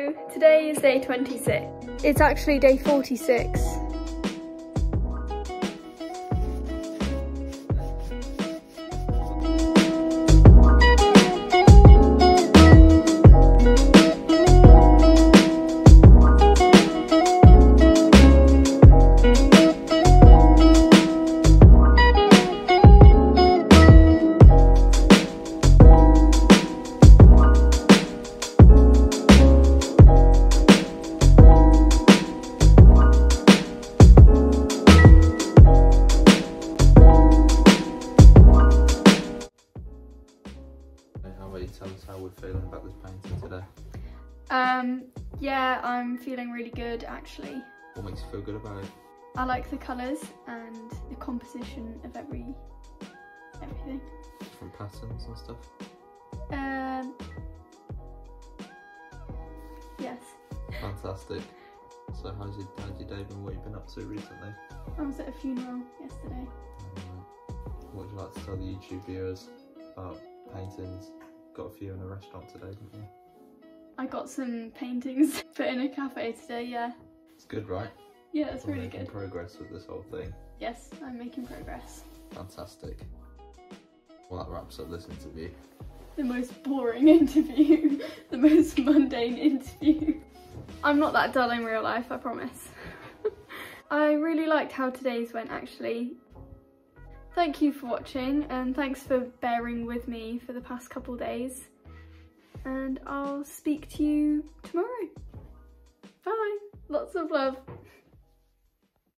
So today is day 26. It's actually day 46. Tell us how we're feeling about this painting today. Yeah, I'm feeling really good actually. What makes you feel good about it? I like the colours and the composition of everything. Different patterns and stuff? Yes. Fantastic. So how's your day been? What have you been up to recently? I was at a funeral yesterday. What would you like to tell the YouTube viewers about paintings? Got a few in a restaurant today, didn't you? I got some paintings put in a cafe today, yeah. It's good, right? Yeah, it's really making good. Progress with this whole thing. Yes, I'm making progress. Fantastic. Well, that wraps up this interview. The most boring interview. The most mundane interview. I'm not that dull in real life, I promise. I really liked how today's went actually. Thank you for watching and thanks for bearing with me for the past couple days. And I'll speak to you tomorrow. Bye. Lots of love.